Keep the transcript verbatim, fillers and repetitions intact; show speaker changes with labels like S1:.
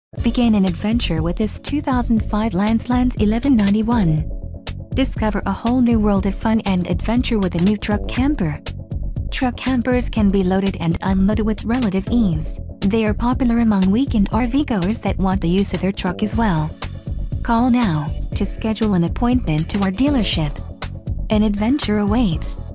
S1: Begin an adventure with this two thousand five Landslands eleven ninety-one. Discover a whole new world of fun and adventure with a new truck camper. Truck campers can be loaded and unloaded with relative ease. They are popular among weekend R V goers that want the use of their truck as well. Call now to schedule an appointment to our dealership. An adventure awaits.